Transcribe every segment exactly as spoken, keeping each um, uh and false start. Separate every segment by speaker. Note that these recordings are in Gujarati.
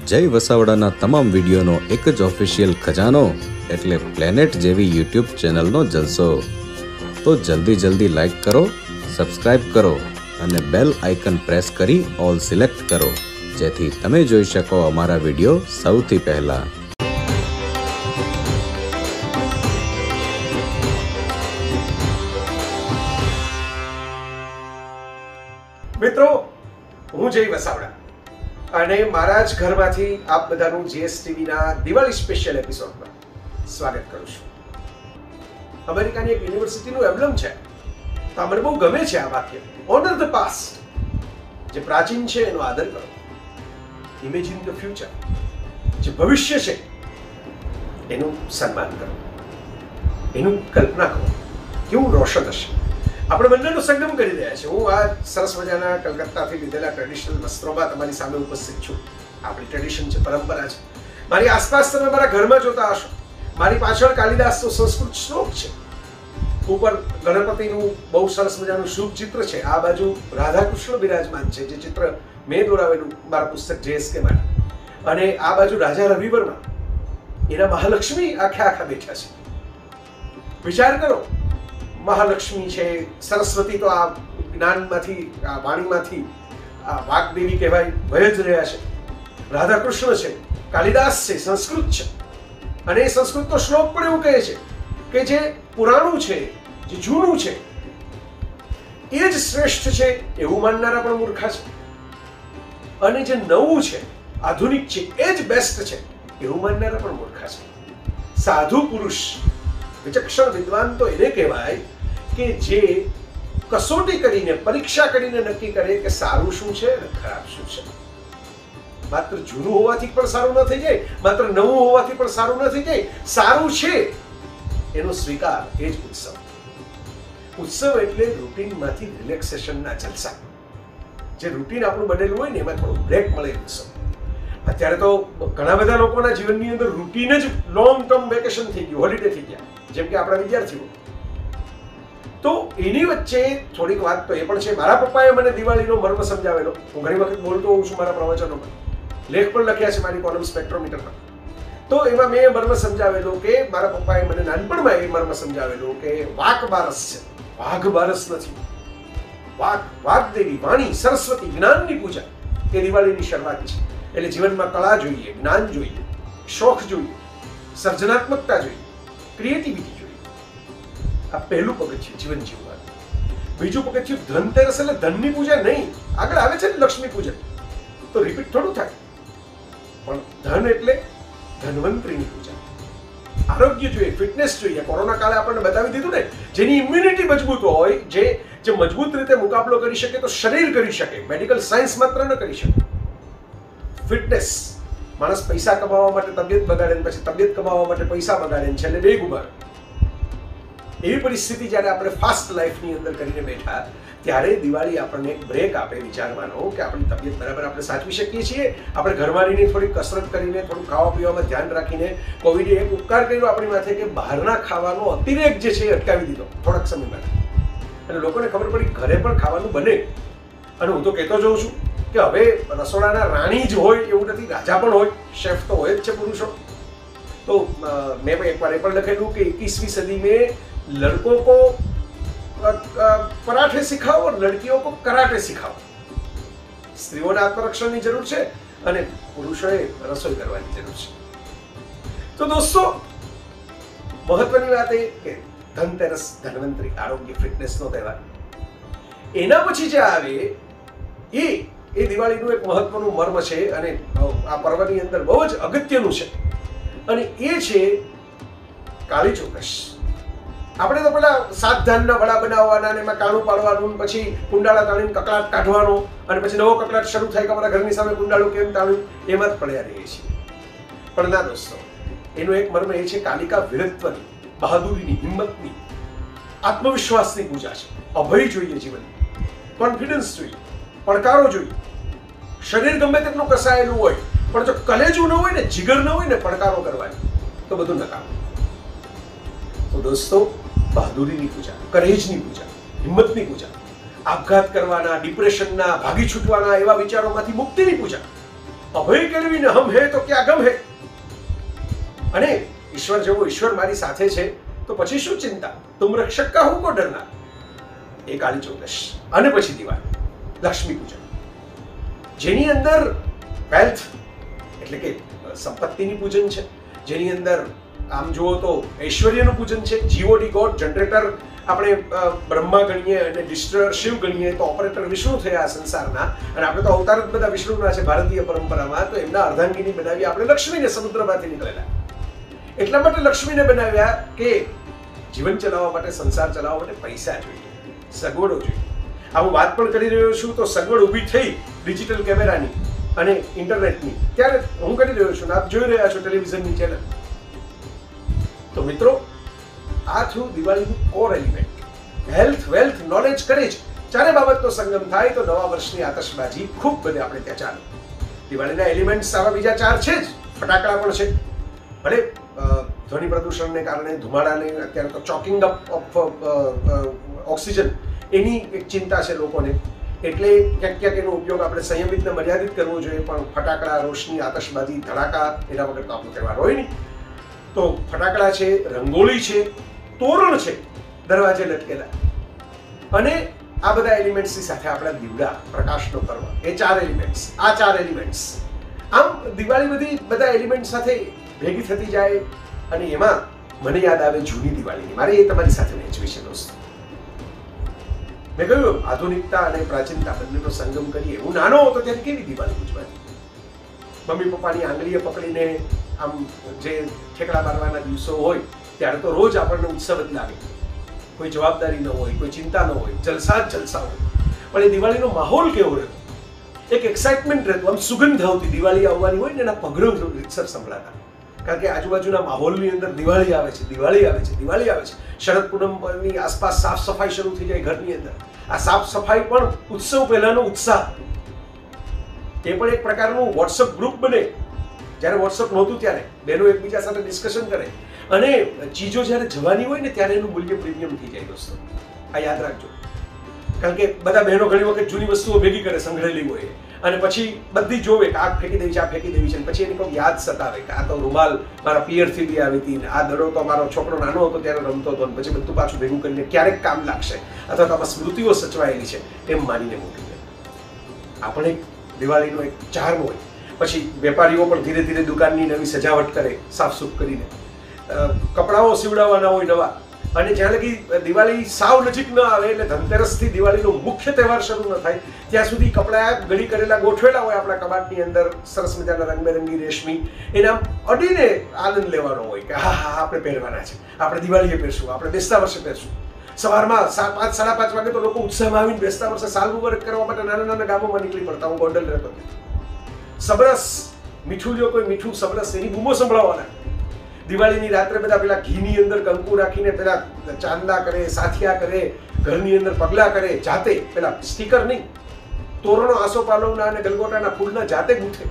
Speaker 1: જય વસાવડાના તમામ વિડીયોનો એક જ ઓફિશિયલ ખજાનો એટલે પ્લેનેટ જેવી યુટ્યુબ ચેનલનો જલસો. તો જલ્દી જલ્દી લાઈક કરો, સબસ્ક્રાઇબ કરો અને બેલ આઇકન પ્રેસ કરી ઓલ સિલેક્ટ કરો, જેથી તમે જોઈ શકો અમારા વિડીયો સૌથી પહેલા.
Speaker 2: મિત્રો, હું જય વસાવડા અને મારા જ ઘરમાંથી આપ બધાનું જીએસટીવીના દિવાળી સ્પેશિયલ એપિસોડમાં સ્વાગત કરું છું. અમેરિકાની એક યુનિવર્સિટીનું એમ્બ્લેમ છે, તો મને બહુ ગમે છે આ વાક્ય, ઓનર ધ પાસ્ટ. જે પ્રાચીન છે એનો આદર કરો, ઇમેજિન ધ ફ્યુચર. જે ભવિષ્ય છે એનું સન્માન કરો, એનું કલ્પના કરો કેવું રોશન હશે. આપણે બંનેનો સંગમ કરી રહ્યા છે. હું આ સરસ મજાના કલકત્તાથી લીધેલા ટ્રેડિશનલ વસ્ત્રોમાં તમારી સામે ઉપસ્થિત છું. આપણી ટ્રેડિશન છે, પરંપરા છે. મારી આસપાસ તમે મારા ઘરમાં જોતા હશો, મારી પાછળ કાલિદાસનો સંસ્કૃત શ્લોક છે, ઉપર ગણપતિનું બહુ સરસ મજાનું શુભ ચિત્ર છે, આ બાજુ રાધાકૃષ્ણ બિરાજમાન છે, જે ચિત્ર મેં દોરાવેલું મારા પુસ્તક જેએસકે માટે, અને આ બાજુ રાજા રવિવર્મા, એના મહાલક્ષ્મી આખા આખા બેઠા છે. વિચાર કરો, મહાલક્ષ્મી છે, સરસ્વતી તો આ જ્ઞાનમાંથી, આ વાણીમાંથી આ વાગ્દેવી કહેવાય, વહી જ રહ્યા છે. રાધાકૃષ્ણ છે, કાલિદાસ છે, સંસ્કૃત છે, અને એ સંસ્કૃતનો શ્લોક પણ એવું કહે છે કે જે પુરાણું છે, જે જૂનું છે એ જ શ્રેષ્ઠ છે એવું માનનારા પણ મૂર્ખા છે, અને જે નવું છે, આધુનિક છે, એ જ બેસ્ટ છે એવું માનનારા પણ મૂર્ખા છે. સાધુ પુરુષ, વિચક્ષણ વિદ્વાન તો એને કહેવાય કે જે કસોટી કરીને, પરીક્ષા કરીને નક્કી કરે કે સારું શું છે અને ખરાબ શું છે. માત્ર જૂનું હોવાથી પણ સારું ન થઈ જાય, માત્ર નવું હોવાથી પણ સારું ન થઈ જાય. સારું છે એનો સ્વીકાર, એ જ ઉત્સવ. ઉત્સવ એટલે રૂટીનમાંથી રિલેક્સેશનના જલસા. જે રૂટીન આપણું બનેલું હોય ને એમાં થોડું બ્રેક મળે ઉત્સવ. અત્યારે તો ઘણા બધા લોકોના જીવનની અંદર રૂટીન જ લોંગ ટર્મ વેકેશન થઈ ગયું, હોલિડે થઈ ગયા, જેમ કે આપણા વિદ્યાર્થીઓ. તો એની વચ્ચે થોડીક વાત તો એ પણ છે. મારા પપ્પાએ મને દિવાળીનો મર્મ સમજાવેલો. હું ઘણી વખત બોલતો હોઉં છું મારા પ્રવચનોમાં, લેખ પણ લખ્યા છે મારી કોલમ સ્પેક્ટ્રોમીટર પર. તો એમાં મેં મર્મ સમજાવેલો કે મારા પપ્પાએ મને નાનપણમાં એ મર્મ સમજાવેલો કે વાક બારસ છે, વાઘ બારસ નથી. વાક, વાગ્દેવી, વાણી, સરસ્વતી, જ્ઞાનની પૂજા એ દિવાળીની શરૂઆત છે. એટલે જીવનમાં કળા જોઈએ, જ્ઞાન જોઈએ, શોખ જોઈએ, સર્જનાત્મકતા જોઈએ, ક્રિએટિવિટી જોઈએ. આ પહેલું પગથિયું જીવન જીવવાનું. બીજું પગથિયું ધનતેરસ, એટલે ધનની પૂજા નહીં. આગળ આવે છે ને લક્ષ્મી પૂજન, તો રિપીટ થોડું થાય, પણ ધન એટલે ધન્વંતરીની પૂજા. આરોગ્ય જોઈએ, ફિટનેસ જોઈએ. કોરોના કાળે આપણને બતાવી દીધું ને, જેની ઇમ્યુનિટી મજબૂત હોય, જે જે મજબૂત રીતે મુકાબલો કરી શકે, તો શરીર કરી શકે, મેડિકલ સાયન્સ માત્ર ન કરી શકે. ફિટનેસ. માણસ પૈસા કમાવા માટે તબિયત બગાડે, પછી તબિયત કમાવા માટે પૈસા બગાડે છે, એટલે બે ગુમાવે. એવી પરિસ્થિતિ જ્યારે આપણે ફાસ્ટ લાઈફની અંદર કરીને બેઠા, ત્યારે દિવાળી આપણને એક બ્રેક આપે વિચારવાનો કે આપણી તબિયત બરાબર આપણે સાચવી શકીએ છીએ. આપણે ઘરમાં રહીને થોડી કસરત કરીને, થોડું ખાવા પીવામાં ધ્યાન રાખીને, કોવિડે એક ઉપકાર કર્યો આપણી માથે કે બહારના ખાવાનો અતિરેક જે છે એ અટકાવી દીધો થોડાક સમય માટે. અને લોકોને ખબર પડી ઘરે પણ ખાવાનું બને. અને હું તો કહેતો જોઉં છું કે હવે રસોડાના રાણી જ હોય એવું નથી, રાજા પણ હોય, શેફ તો હોય જ છે પુરુષો. તો મેં એકવાર એ પણ લખેલું કે इक्कीसवीं सदी में लड़कों को पराठे सिखाओ और लड़कियों को कराटे सिखाओ. સ્ત્રીઓને આત્મરક્ષણની જરૂર છે અને પુરુષોએ રસોઈ કરવાની જરૂર છે. તો દોસ્તો, મહત્વની વાત એ કે ધનતેરસ, ધન્વંતરી, આરોગ્ય, ફિટનેસનો તહેવાર. એના પછી જે આવે એ એ દિવાળીનું એક મહત્વનું મર્મ છે, અને આ પર્વની અંદર બહુ જ અગત્યનું છે, અને એ છે કાળી ચૌદશ. આપણે તો પેલા સાત ધાનના વડા બનાવવાના, ને એમાં કાણું પાડવાનું, પછી કુંડાળા તાણીને કકડાટ કાઢવાનો, અને પછી નવો કકડાટ શરૂ થાય કે અમારા ઘરની સામે કુંડાળું કેમ તાણ્યું, એમાં જ પડ્યા રહીએ છીએ. પણ ના દોસ્તો, એનો એક મર્મ એ છે કાલિકા વીરત્વની, બહાદુરીની, હિંમતની, આત્મવિશ્વાસની પૂજા છે. અભય જોઈએ જીવન, કોન્ફિડન્સ જોઈએ, પડકારો જોઈએ. શરીર ગમે તેટલું કસાયેલું હોય, પણ જો કલેજું ન હોય ને, જીગર ન હોય ને પડકારો કરવાની, તો બધું નકામું. તો દોસ્તો, બહાદુરીની પૂજા, કરેજની પૂજા, હિંમતની પૂજા, આપઘાત કરવાના, ડિપ્રેશનના, ભાગી છૂટવાના એવા વિચારોમાંથી મુક્તિની પૂજા, અભય કેળવીને હમ હે તો ક્યાં ગમ હે. અને ઈશ્વર જેવો ઈશ્વર મારી સાથે છે તો પછી શું ચિંતા, તુમ રક્ષક કા હું કો ડરના. એ કાળી ચૌદશ અને પછી દિવાળી, લક્ષ્મી પૂજન, જેની અંદર વેલ્થ એટલે કે સંપત્તિની પૂજન છે, જેની અંદર આમ જુઓ તો ઐશ્વર્યનું પૂજન છે. જીઓડી ગોડ જનરેટર આપણે બ્રહ્મા ગણીએ અને ડિસ્ટ્રોયર શિવ ગણીએ તો ઓપરેટર વિષ્ણુ થયા સંસારના, અને આપણે તો અવતાર જ બધા વિષ્ણુના છે ભારતીય પરંપરામાં. તો એમના અર્ધાંગીની બનાવી આપણે લક્ષ્મીને સમુદ્રમાંથી નીકળેલા. એટલા માટે લક્ષ્મીને બનાવ્યા કે જીવન ચલાવવા માટે, સંસાર ચલાવવા માટે પૈસા જોઈએ, સગવડો જોઈએ. આ હું વાત પણ કરી રહ્યો છું તો સગવડ ઊભી થઈ ડિજિટલ કેમેરાની અને ઇન્ટરનેટની, ત્યારે હું કરી રહ્યો છું. આપ જોઈ રહ્યા છો ટેલિવિઝનની ચેનલ. તો મિત્રો, આ થયું દિવાળીનું core element. Health, wealth, knowledge, courage ચારે બાબતનો સંગમ થાય તો નવા વર્ષની આતશબાજી ખૂબ બધે આપણે ત્યાં ચાલે. દિવાળીના એલિમેન્ટ્સ આવા બીજા ચાર છે જ. ફટાકડા પણ છે, ભલે ધ્વનિ પ્રદૂષણને કારણે, ધુમાડાને, અત્યારે તો ચોકિંગ અપ ઓફ ઓક્સિજન એની એક ચિંતા છે લોકોને, એટલે ક્યાંક ક્યાંક એનો ઉપયોગ આપણે સંયમિત ને મર્યાદિત કરવો જોઈએ. પણ ફટાકડા, રોશની, આતશબાજી, ધડાકા એના વગર તો આપણો તહેવાર હોય નહીં. તો ફટાકડા છે, રંગોળી છે, તોરણ છે દરવાજે લટકેલા, અને આ બધા એલિમેન્ટ્સની સાથે આપણા દીવડા પ્રકાશનો કરવા, એ ચાર એલિમેન્ટ્સ, આ ચાર એલિમેન્ટ્સ. આમ દિવાળી બધી બધા એલિમેન્ટ સાથે ભેગી થતી જાય, અને એમાં મને યાદ આવે જૂની દિવાળીની. મારે એ તમારી સાથે વહેંચવી છે દોસ્તો. મેં કહ્યું આધુનિકતા અને પ્રાચીનતા બંનેનો સંગમ કરીએ. હું નાનો હતો ત્યારે કેવી દિવાળી ઉજવાતી, મમ્મી પપ્પાની આંગળીએ પકડીને આમ જે ઠેકડા મારવાના દિવસો હોય ત્યારે તો રોજ આપણને ઉત્સવ જ લાગે. કોઈ જવાબદારી ન હોય, કોઈ ચિંતા ન હોય, જલસા જ જલસા હોય. પણ એ દિવાળીનો માહોલ કેવો રહેતો, એક એક્સાઇટમેન્ટ રહેતું, આમ સુગંધ આવતી. દિવાળી આવવાની હોય ને એના પગરવ રીતસર સંભળાતા, કારણ કે આજુબાજુના માહોલની અંદર દિવાળી આવે છે, દિવાળી આવે છે, દિવાળી આવે છે. શરદ પૂનમની આસપાસ સાફ સફાઈ શરૂ થઈ જાય ઘરની અંદર. આ સાફ સફાઈ પણ ઉત્સવ પહેલાનો ઉત્સાહ, એ પણ એક પ્રકારનું વોટ્સઅપ ગ્રુપ બને. જ્યારે વોટ્સઅપ નહોતું ત્યારે બહેનો એકબીજા સાથે ડિસ્કશન કરે, અને ચીજો જ્યારે જવાની હોય ને ત્યારે એનું મૂલ્ય પ્રીમિયમ થઈ જાય દોસ્તો. આ યાદ રાખજો, કારણ કે બધા બહેનો ઘણી વખત જૂની વસ્તુઓ ભેગી કરે સંગ્રહેલી હોય, અને પછી બધી જોવે કે આ ફેંકી દેવી છે, આ ફેંકી દેવી છે, પછી એને કોઈ યાદ સતાવે કે આ તો રૂમાલ મારા પિયરથી બી આવી હતી, આ દડો તો મારો છોકરો નાનો હતો ત્યારે રમતો હતો, પછી બધું પાછું ભેગું કરીને ક્યારેક કામ લાગશે, અથવા તો આમાં સ્મૃતિઓ સચવાયેલી છે એમ માનીને મૂકી દે. આ પણ એક દિવાળીનો એક ચાર્મ હોય. પછી વેપારીઓ પણ ધીરે ધીરે દુકાનની નવી સજાવટ કરે, સાફસૂફ કરીને કપડાઓ સીવડાવવાના હોય નવા. અને જ્યાં લગી દિવાળી સાવ નજીક ન આવે, એટલે ધનતેરસથી દિવાળીનો મુખ્ય તહેવાર શરૂ ન થાય ત્યાં સુધી કપડાં ગળી કરેલા ગોઠવેલા હોય આપણા કબાટની અંદર, સરસ મજાના રંગબેરંગી રેશમી, એના અડીને આનંદ લેવાનો હોય કે હા હા આપણે પહેરવાના છે, આપણે દિવાળીએ પહેરશું, આપણે બેસતા વર્ષે પહેરશું. સવારમાં સાત પાંચ સાડા પાંચ વાગે તો લોકો ઉત્સાહમાં આવીને બેસતા વર્ષે સાલનું વર્ક કરવા માટે નાના નાના ગામોમાં નીકળી પડતા. હું ગોંડલ રહેતો, સબરસ મીઠું જો કોઈ મીઠું સબરસ એની બૂમો સંભળાવવાના. દિવાળીની રાત્રે બધા પેલા ઘીની અંદર કંકુ રાખીને પેલા ચાંદલા કરે, સાથિયા કરે, ઘરની અંદર પગલા કરે, જાતે પેલા સ્ટીકર નહીં, તોરણો આસોપાલવના અને ગલગોટાના ફૂલના જાતે ગૂંથે,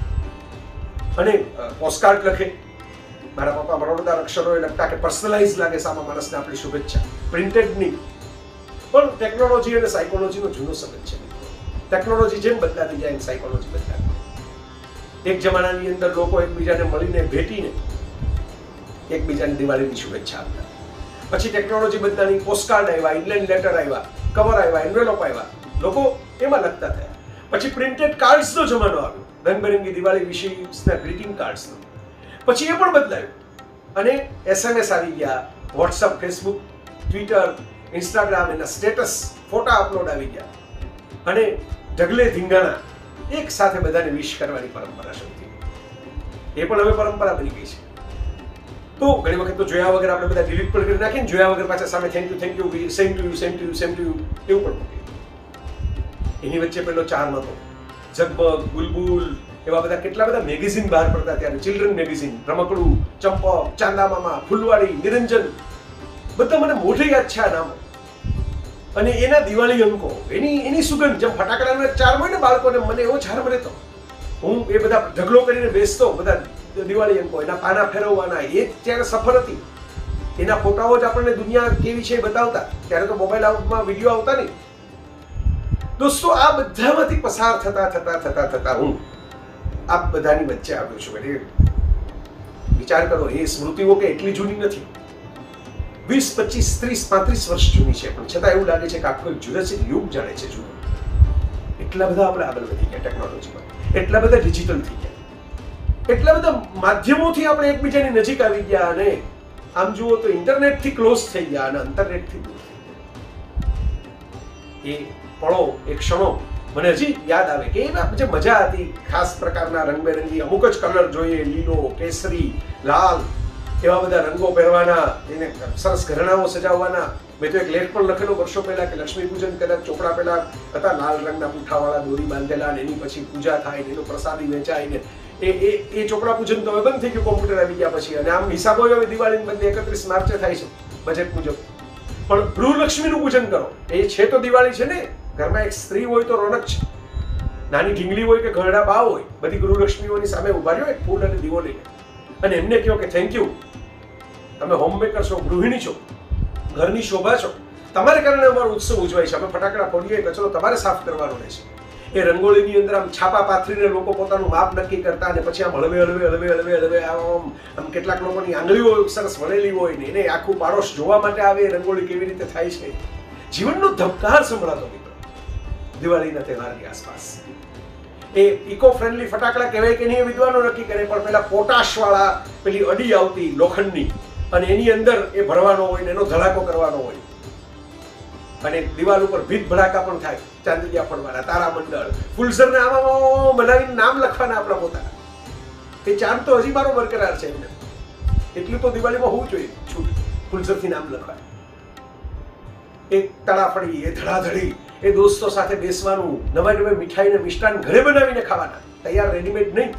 Speaker 2: અને પોસ્ટકાર્ડ લખે. મારા પપ્પા બરોડા અક્ષરોએ લખતા કે પર્સનલાઇઝ લાગે સામા માણસને આપણી શુભેચ્છા, પ્રિન્ટેડ નહીં. પણ ટેકનોલોજી અને સાયકોલોજીનો જૂનો સંબંધ છે. ટેકનોલોજી જેમ બદલાતી જાય એમ સાયકોલોજી બદલાતી. એક જમાનાની અંદર લોકો એકબીજાને મળીને ભેટીને એકબીજાની દિવાળીની શુભેચ્છા આપતા. પછી ટેકનોલોજી બદલાની, પોસ્ટકાર્ડ આવ્યા, ઇનલેન્ડ લેટર આવ્યા, કવર આવ્યા, એન્વેલોપ આવ્યા, લોકો એમાં લખતા થયા. પછી પ્રિન્ટેડ કાર્ડ્સનો જમાનો આવ્યો, રંગબેરંગી દિવાળી વિશેષના ગ્રીટિંગ કાર્ડ્સનો. પછી એ પણ બદલાયું, અને એસએમએસ આવી ગયા, વોટ્સઅપ, ફેસબુક, ટ્વિટર, ઇન્સ્ટાગ્રામ, એના સ્ટેટસ, ફોટા અપલોડ આવી ગયા, અને ઢગલે ધીંગાણા એક સાથે બધાને વિશ કરવાની પરંપરા શરૂ થઈ. એ પણ હવે પરંપરા બની ગઈ છે. તો ઘણી વખત તો જોયા વગર આપણે બધા ડિલીટ પણ કરી નાખીને જોયા વગર પાછા સામે thank you thank you same to you same to you same to you એવું પણ મૂકીએ. એની વચ્ચે પેલો ચાર્મ હતો, ઝગમગ, બુલબુલ, એવા બધા કેટલા બધા મેગેઝિન બહાર પડતા ત્યારે, ચિલ્ડ્રન મેગેઝિન, રમકડું, ચંપક, ચાંદામામા, ફૂલવાડી, નિરંજન, બધા મને મોઢે યાદ છે આ નામો. અને એના દિવાળી અંકો, એની એની સુગંધ, જેમ ફટાકડાનો ચાર્મ હોય ને બાળકોને, મને એવો ચાર્મ રહેતો. હું એ બધા ઢગલો કરીને બેસતો, બધા દિવાળી અંકો, એના પાના ફેરવવાના, એ ત્યારે સફર હતી. એના ફોટાઓ જ આપણને દુનિયા કેવી છે એ બતાવતા. ત્યારે તો મોબાઈલમાં વિડીયો આવતા નહીં. દોસ્તો, આ બધામાંથી પસાર થતા થતા થતા થતા હું આપ બધાની વચ્ચે આવ્યો છું. એટલે વિચાર કરો, એ સ્મૃતિઓ કે એટલી જૂની નથી, વીસ પચીસ ત્રીસ પાંત્રીસ વર્ષ જૂની છે, પણ છતાં એવું લાગે છે કે આખો એક જુરાસિક યુગ જાણે છે જૂનો. એટલા બધા આપણે આગળ વધી ગયા ટેકનોલોજીમાં, એટલા બધા ડિજિટલ થઈ ગયા, એટલા બધા માધ્યમોથી આપણે એકબીજાની નજીક આવી ગયા, અને આમ જુઓ તો ઇન્ટરનેટથી ક્લોઝ થઈ ગયા અને ઇન્ટરનેટથી દૂર થઈ ગયા. એ પળો, એ ક્ષણો મને હજી યાદ આવે કે એમાં જે મજા હતી, ખાસ પ્રકારના રંગબેરંગી અમુક જ કલર જોઈએ, લીલો, કેસરી, લાલ, એવા બધા રંગો પહેરવાના, એને સરસ ઘરેણાઓ સજાવવાના. મેં તો એક લેખ પણ લખેલો વર્ષો પહેલા કે લક્ષ્મી પૂજન કદાચ ચોપડા પહેલા હતા, લાલ રંગના પૂંઠાવાળા દોરી બાંધેલા, અને એની પછી પૂજા થાય, એનો પ્રસાદી વેચાય ને એ એ એ ચોપડા પૂજન તો હવે બંધ થઈ ગયું કોમ્પ્યુટર આવી ગયા પછી. અને આમ હિસાબો હવે દિવાળી બધી એકત્રીસ માર્ચે થાય છે બજેટ મુજબ. પણ ગૃહલક્ષ્મીનું પૂજન કરો, એ છે તો દિવાળી છે ને. ઘરમાં એક સ્ત્રી હોય તો રોનક છે, નાની ઢીંગલી હોય કે ઘરડા બા હોય, બધી ગૃહલક્ષ્મીઓની સામે ઉભા રહ્યો એક ફૂલ અને દીવો લઈને, અને એમને કહો કે થેન્ક યુ, તમે હોમમેકર છો, ગૃહિણી છો, ઘરની શોભા છો, તમારે કારણે અમારો ઉત્સવ ઉજવાય છે. અમે ફટાકડા ફોડીએ, કચરો તમારે સાફ કરવાનો રહેશે. એ રંગોળીની અંદર આમ છાપા પાથરીને લોકો પોતાનું માપ નક્કી કરતા, અને પછી આમ હળવે હળવે હળવે હળવે હળવે આમ આમ કેટલાક લોકોની આંગળીઓ સરસ વળેલી હોય ને એને આખું પાડોશ જોવા માટે આવે રંગોળી કેવી રીતે થાય છે. જીવનનો ધબકાર સંભળાતો મિત્રો દિવાળીના તહેવારની આસપાસ. એ ઇકો ફ્રેન્ડલી ફટાકડા કહેવાય કે નહીં, વિદ્વાનો નક્કી કરે, પણ પેલા પોટાશ વાળા પેલી અડી આવતી લોખંડની, અને એની અંદર એ ભરવાનો હોય ને એનો ધડાકો કરવાનો હોય, અને દિવાલ ઉપર ભીત ભડાકા પણ થાય, ચાંદલિયા ફોડવાના, તારામંડળ, ફૂલઝરને આમાં બનાવીને નામ લખવાના આપણા પોતાના. એ ચાર્મ તો હજી મારો બરકરાર છે એમને. એટલું તો દિવાળીમાં હોવું જોઈએ છૂટ, ફૂલઝરથી નામ લખવાનું. એ તડાફડી, એ ધડાધડી, એ દોસ્તો સાથે બેસવાનું, નવા નવા મીઠાઈ ને મિષ્ટાન ઘરે બનાવીને ખાવાના, તૈયાર રેડીમેડ નહીં.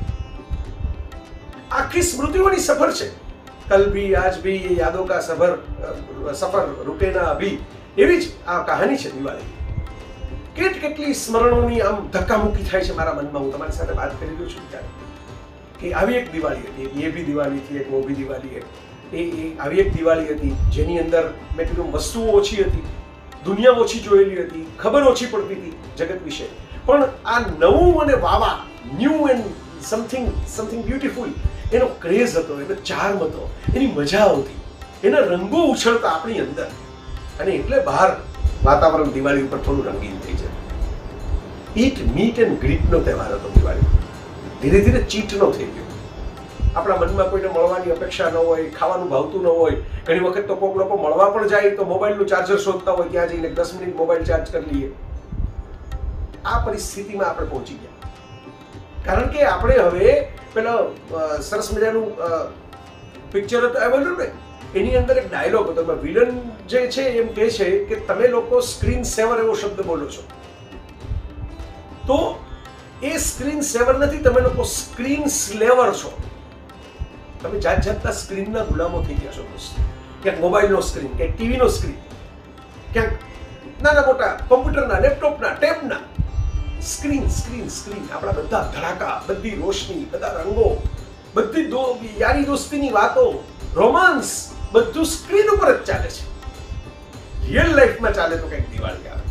Speaker 2: આખી સ્મૃતિઓની સફર છે. કલ ભી આજ ભી ये यादों का सफर सफर रुके ना अभी. એવી જ આ કહાની છે દિવાળી. કેટ કેટલી સ્મરણોની આમ ધક્કામુક્કી થાય છે મારા મનમાં. હું તમારી સાથે વાત કરી રહ્યો છું ત્યારે કે આવી એક દિવાળી હતી, એ બી દિવાળી હતી, એક વો બી દિવાળી હતી. એ આવી એક દિવાળી હતી જેની અંદર મેં કીધું વસ્તુઓ ઓછી હતી, દુનિયા ઓછી જોયેલી હતી, ખબર ઓછી પડતી હતી જગત વિશે, પણ આ નવું અને વાવા, new and something something beautiful, એનો ક્રેઝ હતો, એનો ચાર્મ હતો, એની મજા આવતી, એના રંગો ઉછળતા આપણી અંદર, અને એટલે બહાર વાતાવરણ દિવાળી ઉપર થોડું રંગીન થઈ જાય. ઈટ મીટ એન્ડ ગ્રીટનો તહેવાર હતો દિવાળી. ધીરે ધીરે ચીટનો થઈ ગયો. આપણા મનમાં કોઈને મળવાની અપેક્ષા ન હોય, ખાવાનું ભાવતું ન હોય, ઘણી વખત તો કોઈક લોકો મળવા પણ જાય તો મોબાઈલનું ચાર્જર શોધતા હોય, ત્યાં જઈને દસ મિનિટ મોબાઈલ ચાર્જ કરી લઈએ. આ પરિસ્થિતિમાં આપણે પહોંચી ગયા, કારણ કે આપણે હવે પેલા સરસ મજાનું પિક્ચર હતું આવેલું ને, એની અંદર એક ડાયલોગ હતો, વિલન જે છે એમ કહે છે કે તમે લોકો સ્ક્રીન સેવર એવો શબ્દ બોલો છો, તો એ સ્ક્રીન સેવર નથી, તમે લોકો સ્ક્રીન સ્લેવર છો. તમે જાત જાતના સ્ક્રીનના ગુલામો થઈ ગયા છો દોસ્તો. ક્યાંક મોબાઈલનો સ્ક્રીન, ક્યાંક ટીવીનો સ્ક્રીન, ક્યાંક નાના મોટા કોમ્પ્યુટરના, લેપટોપના, ટેબના સ્ક્રીન સ્ક્રીન સ્ક્રીન. આપણા બધા ધડાકા, બધી રોશની, બધા રંગો, બધી દો યારી દોસ્તીની વાતો, રોમાન્સ, બધું સ્ક્રીન ઉપર જ ચાલે છે. રિયલ લાઈફમાં ચાલે તો કંઈક દિવાળી આવે.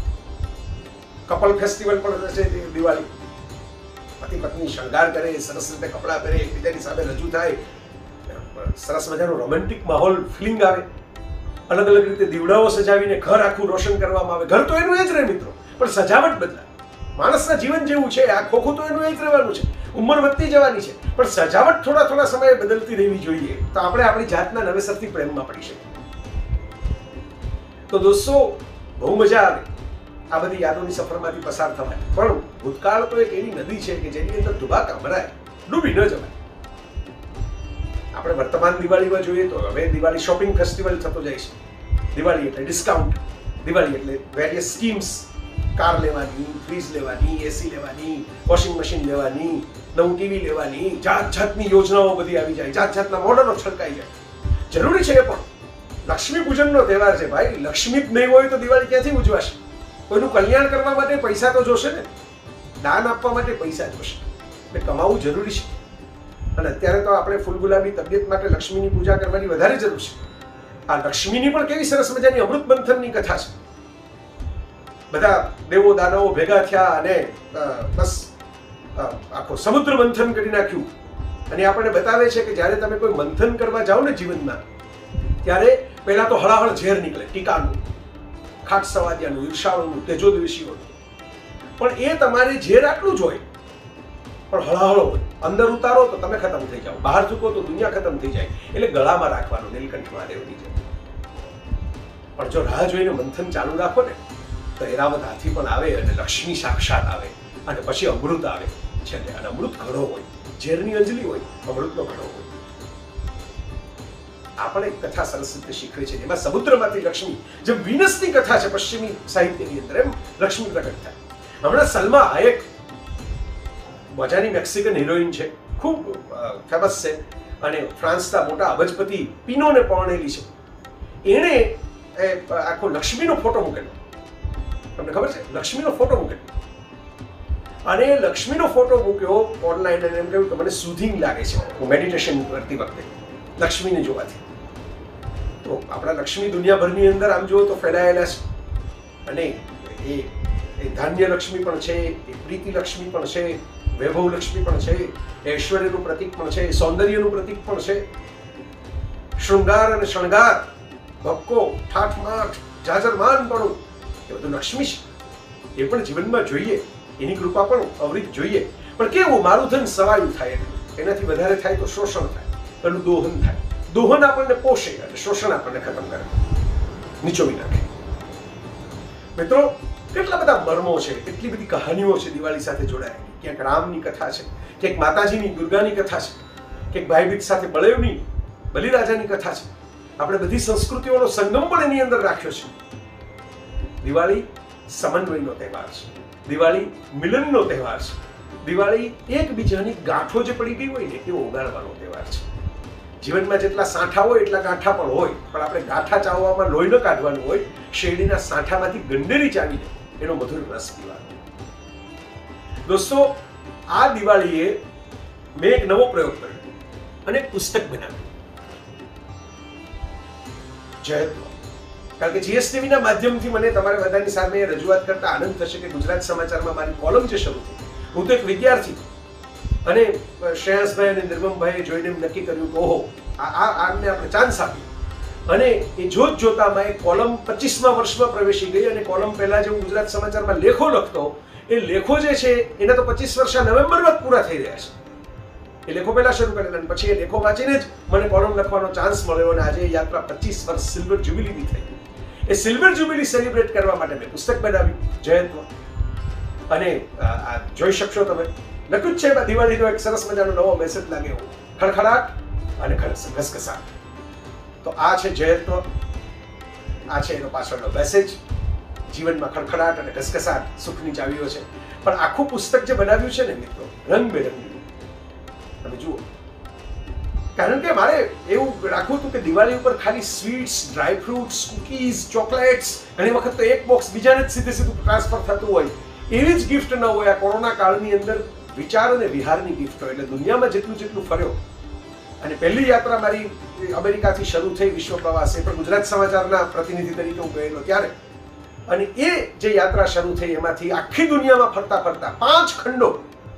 Speaker 2: કપલ ફેસ્ટિવલ પણ છે દિવાળી. પતિ પત્ની શણગાર કરે, સરસ રીતે કપડાં પહેરે, એકબીજાની સામે રજૂ થાય, સરસ મજાનો રોમેન્ટિક માહોલ ફિલિંગ આવે. અલગ અલગ રીતે દીવડાઓ સજાવીને ઘર આખું રોશન કરવામાં આવે. ઘર તો એનું એ જ રહે મિત્રો, પણ સજાવટ બદલાય. માણસના જીવન જેવું છે, આ ખોખું તો એનું એ જ રહેવાનું છે, ઉંમર વધતી જવાની છે, પણ સજાવટ થોડા થોડા સમયે બદલતી રહેવી જોઈએ, તો આપણે આપણી જાતના નવેસરથી પ્રેમમાં પડી શકીએ. તો દોસ્તો, બહુ મજા આવે આ બધી યાદોની સફરમાંથી પસાર થવાય. પણ ભૂતકાળ તો એક એવી નદી છે કે જેની અંદર ડુબાકા ભરાય, ડૂબી ન જવાય. આપણે વર્તમાન દિવાળીમાં જોઈએ તો હવે દિવાળી શોપિંગ ફેસ્ટિવલ થતો જાય છે. દિવાળી એટલે ડિસ્કાઉન્ટ, દિવાળી એટલે વેરિયસ સ્કીમ્સ, કાર લેવાની, ફ્રીજ લેવાની, એસી લેવાની, વોશિંગ મશીન લેવાની, નવું ટીવી લેવાની, જાત જાતની યોજનાઓ બધી આવી જાય, જાત જાતના મોડલો છલકાઈ જાય. જરૂરી છે એ પણ. લક્ષ્મી પૂજનનો તહેવાર છે ભાઈ. લક્ષ્મી જ નહીં હોય તો દિવાળી ક્યાંથી ઉજવાશે? કોઈનું કલ્યાણ કરવા માટે પૈસા તો જોશે ને, દાન આપવા માટે પૈસા જોશે, એટલે કમાવું જરૂરી છે. અને અત્યારે તો આપણે ફૂલ ગુલાબી તબિયત માટે લક્ષ્મીની પૂજા કરવાની વધારે જરૂર છે. આ લક્ષ્મીની પણ કેવી સરસ મજાની અમૃત મંથનની કથા છે. બધા દેવો દાનવો ભેગા થયા અને બસ આખો સમુદ્ર મંથન કરી નાખ્યું. અને આપણને બતાવે છે કે જ્યારે તમે કોઈ મંથન કરવા જાઓ ને જીવનમાં, ત્યારે પહેલા તો હળાહળ ઝેર નીકળે, ટીકાનું, ખાટ સવાદિયાનું, ઈર્ષાળુનું, તેજોદ્વેષીઓનું. પણ એ તમારે ઝેર આટલું જ હોય, પણ હળાહળો હોય. અંદર ઉતારો તો તમે ખતમ થઈ જાઓ, બહાર ચૂકો તો દુનિયા ખતમ થઈ જાય. એટલે ગળામાં રાખવાનું નીલકંઠ મહાદેવની જેમ. પણ જો રાહ જોઈને મંથન ચાલુ રાખો ને, તો એરાવત હાથી પણ આવે અને લક્ષ્મી સાક્ષાત આવે અને પછી અમૃત આવે છેલ્લે. અને અમૃત ઘડો હોય, ઝેરની અંજલી હોય, અમૃતનો ઘડો હોય. આપણે એક કથા સરસ રીતે શીખવે છે, એમાં સમુદ્રમાંથી લક્ષ્મી, જેમ વિનસની કથા છે પશ્ચિમી સાહિત્યની અંદર, એમ લક્ષ્મી પ્રગટ થાય. હમણાં સલમા હાયેક મજાની મેક્સિકન હિરોઈન છે, ખૂબ ફેમસ છે અને ફ્રાન્સના મોટા અબજપતિ પિનોને પરણેલી છે. એણે આખો લક્ષ્મીનો ફોટો મૂકેલો. તમને ખબર છે? લક્ષ્મીનો ફોટો મૂકેલો અને લક્ષ્મીનો ફોટો મૂક્યો ઓનલાઈન. અને એમ કહ્યું કે મને સુધિંગ લાગે છે હું મેડિટેશન કરતી વખતે લક્ષ્મીને જોવાથી. તો આપણા લક્ષ્મી દુનિયાભરની અંદર આમ જુઓ તો ફેલાયેલા છે. અને એ એ ધાન્ય લક્ષ્મી પણ છે, એ પ્રીતિ લક્ષ્મી પણ છે, વૈભવ લક્ષ્મી પણ છે, ઐશ્વર્યનું પ્રતીક પણ છે, સૌંદર્યનું પ્રતીક પણ છે. શૃંગાર અને શણગાર, ભક્કો, ઠાઠમાઠ, જાજરમાનપણું, એ બધું લક્ષ્મી છે. એ પણ જીવનમાં જોઈએ, એની કૃપા પણ અવરિત જોઈએ. પણ કેવું, મારું ધન સવાયું થાય, એનાથી વધારે થાય તો શોષણ થાય, એનું દોહન થાય. દોહન આપણને પોષે અને શોષણ આપણને ખતમ કરે, નીચોવી નાખે. મિત્રો, કેટલા બધા મર્મો છે, કેટલી બધી કહાનીઓ છે દિવાળી સાથે જોડાયેલી. ક્યાંક રામની કથા છે, ક્યાંક માતાજીની દુર્ગાની કથા છે, ક્યાંક ભાઈબીજ સાથે બળેવની બલિરાજાની કથા છે. આપણે બધી સંસ્કૃતિઓનો સંગમ પણ એની અંદર રાખ્યો છે. દિવાળી સમન્વયનો તહેવાર છે, દિવાળી મિલનનો તહેવાર છે, દિવાળી એકબીજાની ગાંઠો જે પડી ગઈ હોય ને એ ઓગાળવાનો તહેવાર છે. જીવનમાં જેટલા સાંઠા હોય એટલા ગાંઠા પણ હોય, પણ આપણે ગાંઠા ચાવવામાં લોહી ન કાઢવાનું હોય, શેરડીના સાંઠામાંથી ગંડેરી ચાવીને એનો મધુર રસ પીવાનો. દોસ્તો, આ દિવાળીએ મેં એક નવો પ્રયોગ કર્યો અને એક પુસ્તક બનાવ્યું, જયત્વ. કારણ કે જીએસટીવીના માધ્યમથી મને તમારા બધાની સામે રજૂઆત કરતા આનંદ થશે કે ગુજરાત સમાચારમાં મારી કોલમ જે શરૂ થઈ, હું તો એક વિદ્યાર્થી, અને શ્રેયાસભાઈ અને નિર્મમભાઈએ જોઈને નક્કી કર્યું કે ઓહો, આ આમને આપણે ચાન્સ આપી. અને એ જોત જોતામાં એ કોલમ પચીસમા વર્ષમાં પ્રવેશી ગઈ. અને કોલમ પહેલા જે હું ગુજરાત સમાચારમાં લેખો લખતો, એ લેખો જે છે એના તો પચીસ વર્ષ નવેમ્બરમાં જ પૂરા થઈ રહ્યા છે. એ લેખો પહેલા શરૂ કરેલા અને પછી એ લેખો વાંચીને જ મને કોલમ લખવાનો ચાન્સ મળ્યો. અને આજે યાત્રા પચીસ વર્ષ સિલ્વર જ્યુબિલીની થઈ. એ સિલ્વર જ્યુબિલી સેલિબ્રેટ કરવા માટે મેં પુસ્તક બનાવ્યું, જયત્વ. અને આ જોઈ શકશો તમે, લખ્યું જ છે દિવાળીનો એક સરસ મજાનો નવો મેસેજ લાગે એવો, ખડખડાટ અને ઘસઘસાટ. તો આ છે જયત્વ, આ છે એનો પાછળનો મેસેજ. જીવનમાં ખડખડાટ અને ઘસઘસાટ સુખની ચાવીઓ છે. પણ આખું પુસ્તક જે બનાવ્યું છે ને મિત્રો, રંગબેરંગી, તમે જુઓ. કારણ કે મારે એવું રાખવું હતું કે દિવાળી ઉપર ખાલી sweets, dry fruits, cookies, chocolates, ઘણી વખત તો એક બોક્સ બીજાને જ સીધે સીધું ટ્રાન્સફર થતું હોય, એવી જ ગિફ્ટ ન હોય. આ કોરોના કાળની અંદર વિચાર અને વિહારની ગિફ્ટ હોય. એટલે દુનિયામાં જેટલું જેટલું ફર્યો, અને પહેલી યાત્રા મારી અમેરિકાથી શરૂ થઈ વિશ્વ પ્રવાસે, પણ ગુજરાત સમાચારના પ્રતિનિધિ તરીકે હું ગયેલો ત્યારે. અને એ જે યાત્રા શરૂ થઈ એમાંથી આખી દુનિયામાં ફરતા ફરતા પાંચ ખંડો,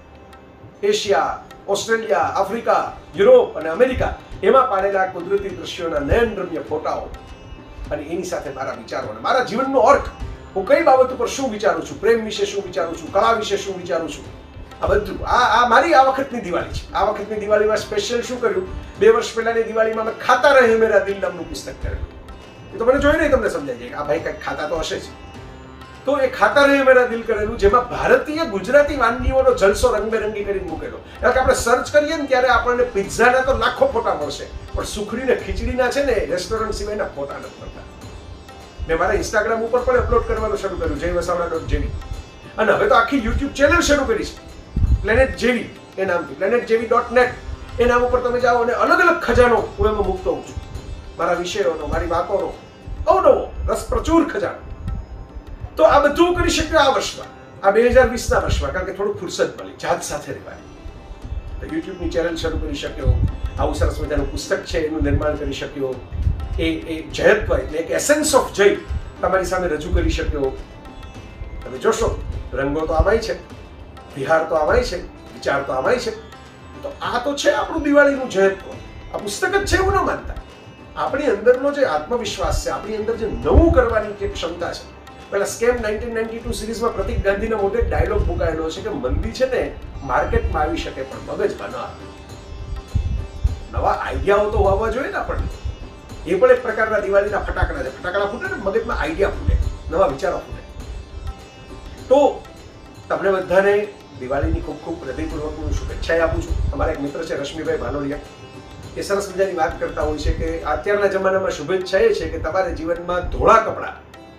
Speaker 2: એશિયા, ઓસ્ટ્રેલિયા, આફ્રિકા, યુરોપ અને અમેરિકા, એમાં પાડેલા કુદરતી દ્રશ્યોના નયનરમ્ય ફોટાઓ અને એની સાથે મારા વિચારો અને મારા જીવનનો અર્થ, હું કઈ બાબત ઉપર શું વિચારું છું, પ્રેમ વિશે શું વિચારું છું, કળા વિશે શું વિચારું છું, આ બધું આ આ મારી આ વખતની દિવાળી છે. આ વખતની દિવાળીમાં સ્પેશિયલ શું કર્યું, બે વર્ષ પહેલાની દિવાળીમાં મેં ખાતા રહે મેરા દિલ નામનું પુસ્તક કરેલું. એ તો મને જોઈને તમને સમજાય છે કે આ ભાઈ કંઈક ખાતા તો હશે જ. તો એ ખાતા રહે મેરા દિલ કરેલું, જેમાં ભારતીય ગુજરાતી વાનગીઓનો જલસો રંગબેરંગી કરીને મૂકેલો. કારણ કે આપણે સર્ચ કરીએ ને ત્યારે આપણને પિઝાના તો લાખો ફોટા મળશે, પણ સુખડી ને ખીચડીના છે ને રેસ્ટોરન્ટ સિવાયના ફોટા નથી મળતા. મેં મારા ઇન્સ્ટાગ્રામ ઉપર પણ અપલોડ કરવાનું શરૂ કર્યું, જય વસાવડા ડોટ જેવી. અને હવે તો આખી યુટ્યુબ ચેનલ શરૂ કરી છે, પ્લેનેટ જેવી એ નામથી, પ્લેનેટ જેવી ડોટ નેટ. એ નામ ઉપર તમે જાઓ અને અલગ અલગ ખજાનો હું એમાં મૂકતો હોઉં છું, મારા વિષયોનો, મારી વાતોનો અવનવો રસ પ્રચુર ખજાનો. તો આ બધું કરી શક્યો આ વર્ષમાં, આ બે હજાર વીસના વર્ષમાં, કારણ કે થોડું ફુરસદ મળી જાત સાથે રહેવાય. તો યુટ્યુબની ચેનલ શરૂ કરી શક્યો, આવું સરસ મજાનું પુસ્તક છે એનું નિર્માણ કરી શક્યો, એ એ જયત્વ એટલે એક એસેન્સ ઓફ જય તમારી સામે રજૂ કરી શક્યો. તમે જોશો, રંગો તો આમાંય છે, વિહાર તો આમાંય છે, વિચાર તો આમાંય છે. તો આ તો છે આપણું દિવાળીનું જયત્વ. આ પુસ્તક જ છે એવું ન માનતા. આપણી અંદરનો જે આત્મવિશ્વાસ છે, આપણી અંદર જે નવું કરવાની જે ક્ષમતા છે. પેલા સ્કેમ નાઇન્ટીન નાઇન્ટી ટુ સિરીઝમાં પ્રતિક ગાંધીના મોઢે ડાયલોગ મુકાયેલો છે કે મંદી છે ને માર્કેટમાં આવી શકે પણ મગજમાં ન આવે. નવા આઈડિયાઓ તો હોવા જોઈએ ને આપણને. એ પણ એક પ્રકારના દિવાળીના ફટાકડા છે. ફટાકડા ફૂટે ને મગજમાં આઈડિયા ફૂટે, નવા વિચારો ફૂટે. તો તમને બધાને દિવાળીની ખૂબ ખૂબ હૃદયપૂર્વકની શુભેચ્છાએ આપું છું. અમારા એક મિત્ર છે રશ્મિભાઈ ભાનોલિયા, એ સરસ મજાની વાત કરતા હોય છે કે અત્યારના જમાનામાં શુભેચ્છા એ છે કે તમારે જીવનમાં ધોળા કપડાં,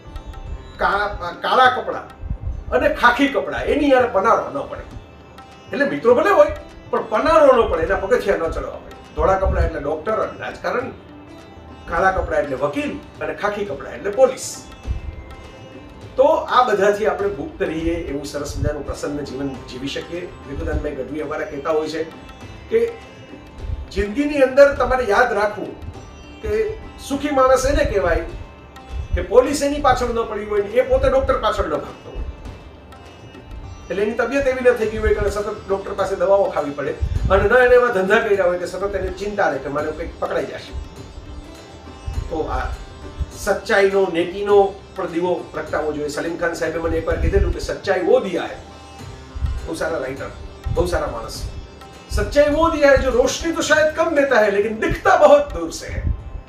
Speaker 2: કાળા કપડાં અને ખાખી કપડાં એની યાર પનારો ન પડે. એટલે મિત્રો ભલે હોય પણ પનારો ન પડે, એના પગથિયા ન ચડવા પડે. ધોળા કપડાં એટલે ડોક્ટર અને રાજકારણ, કાળા કપડાં એટલે વકીલ અને ખાખી કપડાં એટલે પોલીસ. તો આ બધાથી આપણે મુક્ત રહીએ એવું સરસ મજાનું પ્રસન્ન જીવન જીવી શકીએ. વિભુદાનભાઈ ગઢવી અમારા કહેતા હોય છે કે જિંદગીની અંદર તમારે યાદ રાખવું કે સુખી માણસ એને કહેવાય કે પોલીસ એની પાછળ ન પડી હોય, એ પોતે ડોક્ટર પાછળ ન ભાગતો હોય. એટલે એની તબિયત એવી ન થઈ ગઈ હોય કે સતત ડોક્ટર પાસે દવાઓ ખાવી પડે અને ન એને એવા ધંધા કર્યા હોય કે સતત એને ચિંતા રહે કે મારે કંઈક પકડાઈ જશે. તો આ સચ્ચાઈનો, નેકીનો પણ દીવો પ્રગટાવવો જોઈએ. સલીમ ખાન સાહેબે મને એકવાર કીધેલું કે સચ્ચાઈ વો દિયા હૈ. બહુ સારા રાઇટર, બહુ સારા માણસ. सच्चाई वो दिया है जो रोशनी तो शायद कम देता है लेकिन दिखता बहुत दूर से है.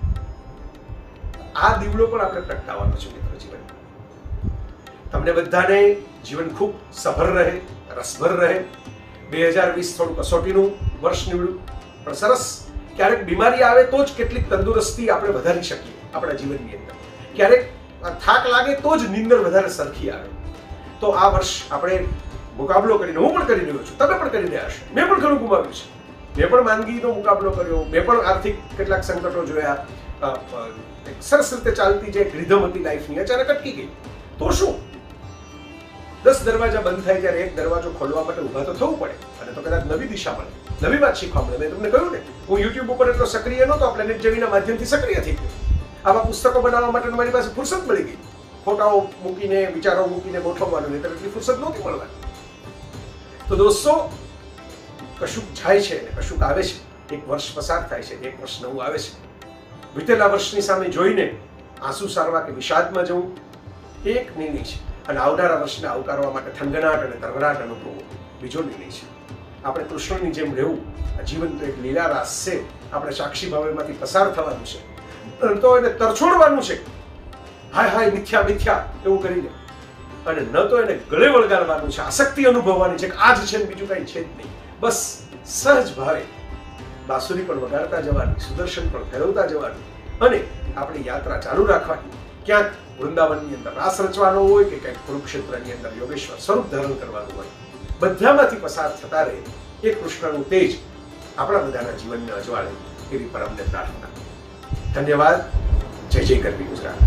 Speaker 2: આ દીવડો પણ આપણે પ્રગટાવવાનો છે મિત્રો જીવનમાં. તમને બધાને જીવન ખૂબ સભર રહે, રસભર રહે. બે હજાર વીસ થોડું કસોટીનું વર્ષ નીવડ્યું પણ સરસ. ક્યારેક બીમારી આવે તો જ કેટલીક તંદુરસ્તી આપણે વધારી શકીએ આપણા જીવનની અંદર. ક્યારેક થાક લાગે તો જ નીંદર વધારે સરખી આવે. તો આ વર્ષ આપણે મુકાબલો કરીને, હું પણ કરી રહ્યો છું, તમે પણ કરી રહ્યા છો. મેં પણ ઘણું ગુમાવ્યું છે. મેં પણ માંદગીનો મુકાબલો કર્યો, મેં પણ આર્થિક કેટલાક સંકટો જોયા. સરસ રીતે ચાલતી જે રિધમ હતી લાઈફની અચાનક અટકી ગઈ. તો શું, દસ દરવાજા બંધ થાય ત્યારે એક દરવાજો ખોલવા માટે ઊભા તો થવું પડે અને તો કદાચ નવી દિશા મળે, નવી વાત શીખવા મળે. મેં તમને કહ્યું ને, હું યુટ્યુબ ઉપર એટલો સક્રિય નહોતો, પ્લેનેટ જેવીના માધ્યમથી સક્રિય થઈ ગયો. આવા પુસ્તકો બનાવવા માટે મારી પાસે ફુરસદ મળી ગઈ. ફોટાઓ મૂકીને, વિચારો મૂકીને ગોઠવવાનું, નહીં તો એટલી ફુરસદ નહોતી મળવાની. તો દોસ્તો, કશુંક જાય છે ને કશુંક આવે છે. એક વર્ષ પસાર થાય છે, એક વર્ષ નવું આવે છે. વીતેલા વર્ષની સામે જોઈને આંસુ સારવા કે વિષાદમાં જવું એક નિર્ણય છે અને આવનારા વર્ષને આવકારવા માટે થનગનાટ અને તરવરાટ અનુભવવો બીજો નિર્ણય છે. આપણે કૃષ્ણની જેમ રહેવું. આ જીવન તો એક લીલા રાસ છે. આપણે સાક્ષી ભાવેમાંથી પસાર થવાનું છે, તો એને તરછોડવાનું છે. હાય હાય મિથ્યા મિથ્યા એવું કરીને, અને ન તો એને ગળે વળગાડવાનું છે. આસક્તિ અનુભવવાની છે કે આ જ છે ને બીજું કઈ છે જ નહીં. બસ સહજ ભાવે બાંસુરી પણ વગાડતા જવાની, સુદર્શન પણ ફેરવતા જવાનું અને આપણી યાત્રા ચાલુ રાખવાની. ક્યાંક વૃંદાવનની અંદર રાસ રચવાનો હોય કે ક્યાંક કુરુક્ષેત્રની અંદર યોગેશ્વર સ્વરૂપ ધારણ કરવાનું હોય, બધામાંથી પસાર થતા રહે એ કૃષ્ણનું તેજ આપણા બધાના જીવનને અજવાળે એવી પરમને પ્રાર્થના. ધન્યવાદ. જય જય ગરવી ગુજરાત.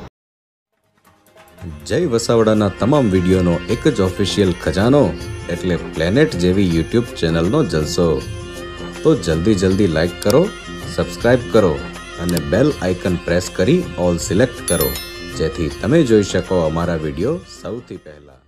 Speaker 1: જય વસાવડાના તમામ વિડીયોનો એક જ ઓફિશિયલ ખજાનો એટલે પ્લેનેટ જેવી યુટ્યુબ ચેનલનો જલસો. તો જલ્દી જલ્દી લાઈક કરો, સબસ્ક્રાઇબ કરો અને બેલ આઇકન પ્રેસ કરી ઓલ સિલેક્ટ કરો, જેથી તમે જોઈ શકો અમારા વિડીયો સૌથી પહેલા.